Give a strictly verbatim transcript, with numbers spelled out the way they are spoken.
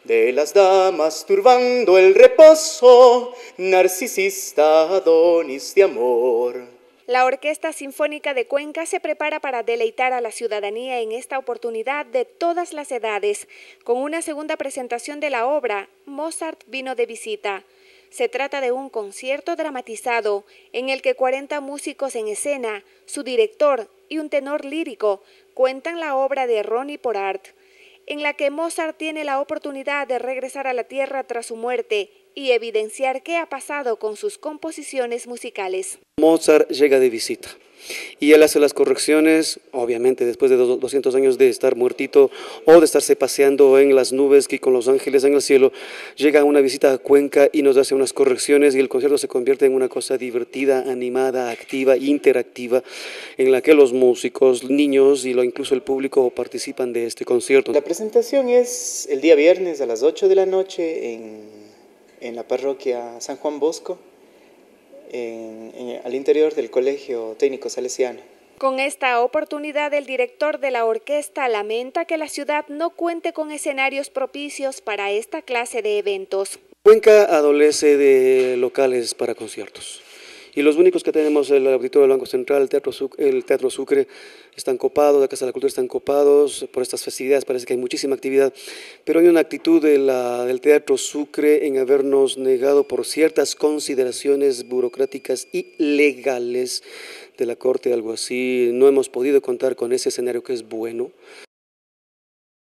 de las damas turbando el reposo, narcisista Adonis de amor. La Orquesta Sinfónica de Cuenca se prepara para deleitar a la ciudadanía en esta oportunidad de todas las edades, con una segunda presentación de la obra Mozart vino de visita. Se trata de un concierto dramatizado en el que cuarenta músicos en escena, su director y un tenor lírico cuentan la obra de Ronnie Porart, en la que Mozart tiene la oportunidad de regresar a la tierra tras su muerte y evidenciar qué ha pasado con sus composiciones musicales. Mozart llega de visita y él hace las correcciones, obviamente después de doscientos años de estar muertito o de estarse paseando en las nubes y con los ángeles en el cielo, llega a una visita a Cuenca y nos hace unas correcciones y el concierto se convierte en una cosa divertida, animada, activa, interactiva, en la que los músicos, niños y lo, incluso el público participan de este concierto. La presentación es el día viernes a las ocho de la noche en, en la parroquia San Juan Bosco, En, en, al interior del Colegio Técnico Salesiano. Con esta oportunidad, el director de la orquesta lamenta que la ciudad no cuente con escenarios propicios para esta clase de eventos. Cuenca adolece de locales para conciertos. Y los únicos que tenemos, el Auditorio del Banco Central, el Teatro Sucre, el Teatro Sucre, están copados, la Casa de la Cultura están copados, por estas festividades parece que hay muchísima actividad, pero hay una actitud de la, del Teatro Sucre en habernos negado por ciertas consideraciones burocráticas y legales de la Corte, algo así, no hemos podido contar con ese escenario que es bueno.